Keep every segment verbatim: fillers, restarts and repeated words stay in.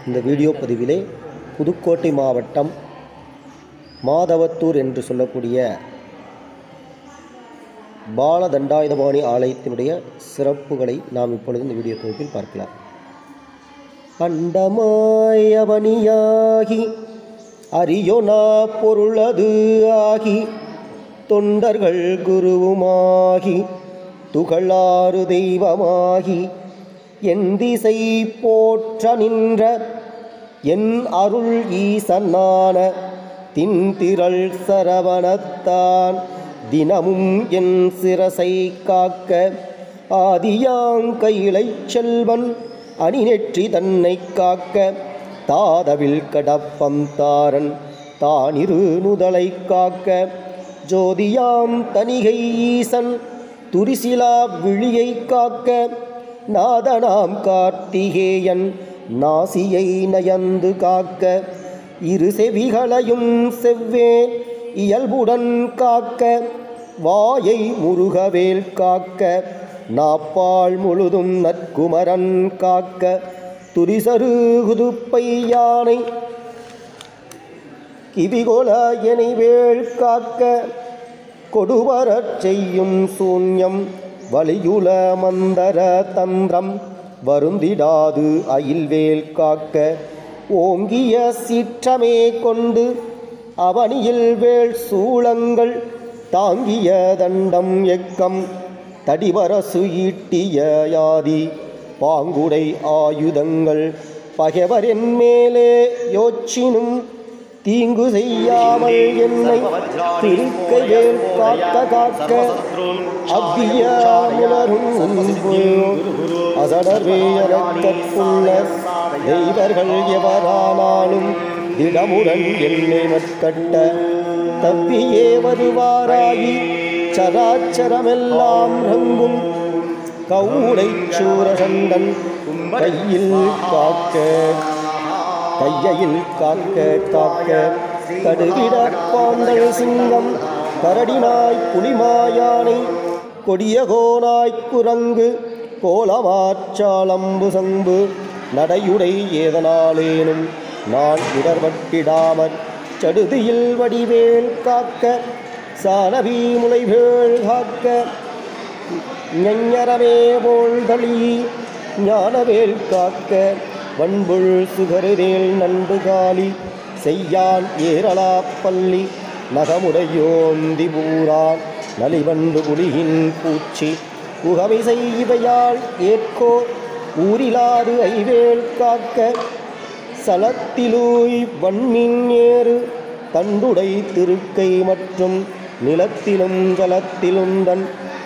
இந்த வீடியோ பதிவிலே புதுக்கோட்டை மாவட்டம் மாதவத்தூர் என்று சொல்லக்கூடிய பாலதண்டாயுதபாணி ஆலயத்தினுடைய சிறப்புகளை நாம் இப்பொழுது இந்த வீடியோ தொகுப்பில் பார்க்கலாம். அண்டமாயவனியாகி அரியோனா பொருளது ஆகி தொண்டர்கள் குருவுமாகி துகளாறு தெய்வமாகி என் திசை போற்ற நின்ற என் அருள் ஈசனான தின்திரள் சரவணத்தான் தினமும் என் சிரசை காக்க ஆதியாங்கையிலை செல்வன் அணிநெற்றி தன்னை காக்க தாதவில் கடப்பம் தாரன் தானிரு நுதலை காக்க ஜோதியாம் தனிகை ஈசன் துரிசிலா விழியை காக்க நாதனாம் கார்த்திகேயன் நாசியை நயந்து காக்க இரு செவிகளையும் செவ்வே இயல்புடன் காக்க வாயை முருகவேல் காக்க நாப்பாள் முழுதும் நற்குமரன் காக்க துரிசரு குதுப்பை யானை கிவிகொல எனைவேள் காக்க கொடுவரச் செய்யும் சூன்யம் வலியுல மந்தர தந்திரம் வருந்திடாது அயில்வேல் காக்க ஓங்கிய சீற்றமே கொண்டு அவனியில் வேள் சூளங்கள் தாங்கிய தண்டம் எக்கம் தடிவரசு ஈட்டிய யாதி பாங்குடை ஆயுதங்கள் பகைவரின் மேலே யோச்சினும் தீங்கு செய்யாமல் என்னை திருக்கைவேல் காக்க காக்க அவ்விய முனரும் அசடர்வேயற்குள்ள தெய்வர்கள் எவரானாலும் திடமுடன் என்னை மற்கட்ட தப்பியே வருவாராகி சராச்சரமெல்லாம் ரங்கும் கவுடை சூரசண்டன் கையில் காக்க கையில் காக்க காக்க கடுவிட பாந்தல் சிங்கம் கரடினாய் புலிமாயானை கொடியகோனாய் குரங்கு கோலமாச்சாலம்பு சம்பு நடையுடை ஏதனாலேனும் நான் இடர்வட்டிடாமற் சடுதியில் வடிவேல் காக்க சானவி முளைவேள் காக்க ஞரமே போல்தளி ஞானவேல் காக்க வன்புள் சுகருதேல் நண்டு காலி செய்யான் ஏரலா பள்ளி நகமுடையோந்தி பூரான் நலிவண்டு புலியின் பூச்சி புகமிசை இவையால் ஏற்கோ ஊரிலாது ஐவேல் காக்க சலத்திலூய் வன்மின் ஏறு தண்டுடை திருக்கை மற்றும் நிலத்திலும் ஜலத்திலும் தன்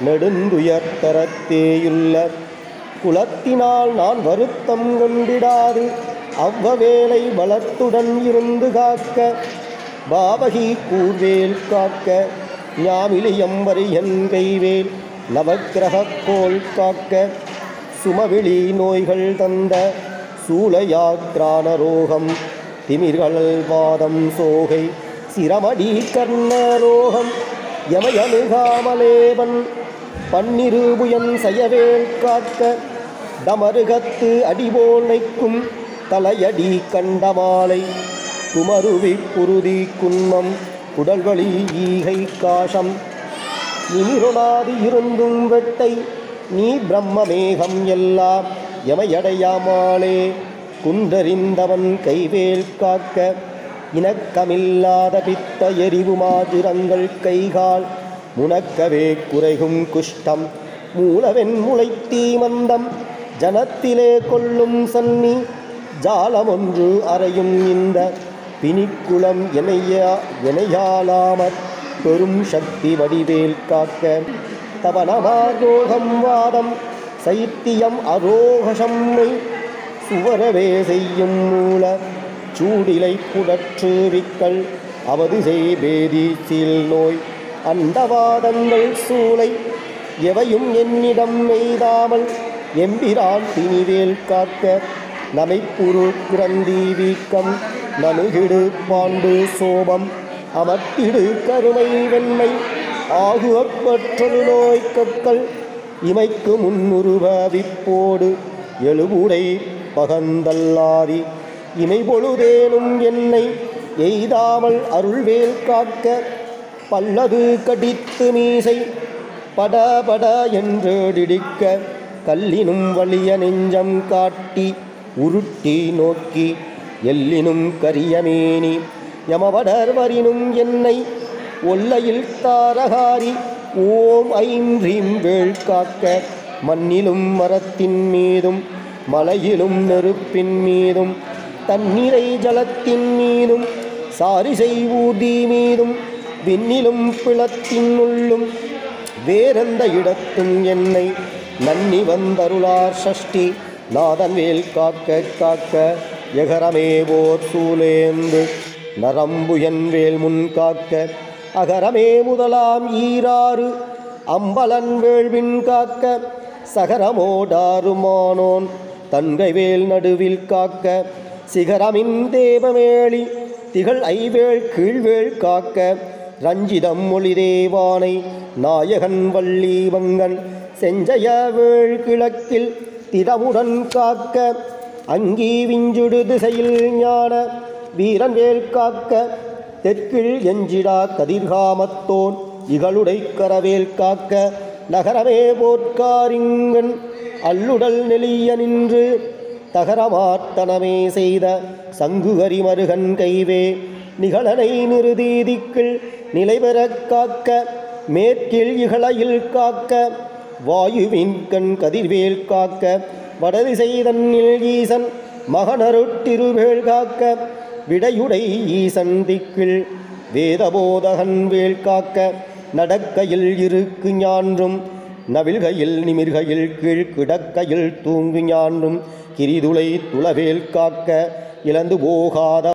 நெடுந்துயர்த்தரத்தேயுள்ள குலத்தினால் நான் வருத்தம் கொண்டிடாது அவ்வவேளை பலத்துடன் இருந்து காக்க பாவகி கூர்வேல் காக்க ஞாமிலியம்பரியன் கைவேல் நவக்கிரக கோல் காக்க சுமவிழி நோய்கள் தந்த சூளையாக்ரான ரோகம் திமிர்கள் வாதம் சோகை சிரமடி கர்ண ரோகம் யமயனுகாமலேவன் பன்னிருபுயன் செய்யவேல் காக்க டமருகத்து அடிபோல் நைக்கும் தலையடி கண்டமாலை குமருவி குருதி குன்மம் குடல்வழி ஈகை காஷம் நிமிருணாதி இருந்தும் வெட்டை நீ பிரம்மமேகம் எல்லாம் எமையடையாமாலே குன்றறிந்தவன் கைவேல் காக்க இணக்கமில்லாத பித்த எரிவு மாதிரங்கள் கைகால் முனக்கவே குறைகும் குஷ்டம் மூலவென் முளைத்தீ மந்தம் ஜனத்திலே கொள்ளும் சன்னி ஜாலமொன்று அறையும் இந்த பிணிக்குளம் எனையா எனையாலாமற் பெரும் சக்தி வடிவேல் காக்க தவனமாரோகம் வாதம் சைத்தியம் அரோகசம்மை சுவரவே செய்யும் மூல சூடிலை புடற்று விக்கல் அவது செய்பேதி சீல் நோய் அண்டவாதங்கள் சூளை எவையும் என்னிடம் எய்தாமல் எம்பிரான் திணிவேல் காக்க நமைப்புரு கிரந்தி வீக்கம் நனுகிடு பாண்டு சோபம் அமர்த்திடு கருமை வெண்மை ஆகுவப்பற்றொரு நோய் கற்கள் இமைக்கு முன்னுருவ விப்போடு எழுவுடை பகந்தல்லாதி இமை பொழுதேனும் என்னை எய்தாமல் அருள்வேல் காக்க பல்லது கடித்து மீசை படபட என்றேடிடிக்க கல்லினும் வலிய நெஞ்சம் காட்டி உருட்டி நோக்கி எல்லினும் கரியமேனி யமவடர் வரினும் என்னை ஒல்லையில் தாரகாரி ஓம் ஐம் ரீம் வேள் காக்க மண்ணிலும் மரத்தின் மீதும் மலையிலும் நெருப்பின் மீதும் தண்ணீரை ஜலத்தின் மீதும் சாரிசை ஊதி மீதும் விண்ணிலும் பிளத்தின் உள்ளும் வேறெந்த இடத்தும் என்னை நன்னி வந்தருளார் சஷ்டி நாதன் வேல் காக்க காக்க எகரமே போர் சூலேந்து நரம்புயன் வேல் முன் காக்க அகரமே முதலாம் ஈராறு அம்பலன் வேள்வின் காக்க சகரமோடாருமானோன் தன்கை வேல் நடுவில் காக்க சிகரமின் தேவமேளி திகழ் ஐவேள் கீழ்வேள் காக்க ரஞ்சிதம் மொழி தேவானை நாயகன் வள்ளி வங்கன் செஞ்சய வேள் கிழக்கில் திடமுடன் காக்க அங்கி விஞ்சுடு திசையில் ஞான வீரன் வேல் காக்க தெற்கில் எஞ்சிடா கதிர்காமத்தோன் இகளுடை கரவேல் காக்க நகரமே போற்காரிங்கன் அல்லுடல் நெளிய நின்று தகரமாட்டனமே செய்த சங்குகரி மருகன் கைவே நிகழனை நிறுதீதிக்குள் நிலைபெறக் காக்க மேற்கில் இகழையில் காக்க வாயுவின் கண் கதிர்வேல் காக்க வடதிசை தன்னில் ஈசன் மகனருட்டிருவேல் காக்க விடையுடை ஈசன் திக்கில் வேதபோதகன் வேல் காக்க நடக்கையில் இருக்கு ஞான்றும் நவில்கையில் நிமிர்கையில் கீழ் கிடக்கையில் தூங்கு ஞான்றும் கிரிதுளை துளவேல் காக்க இழந்து போகாத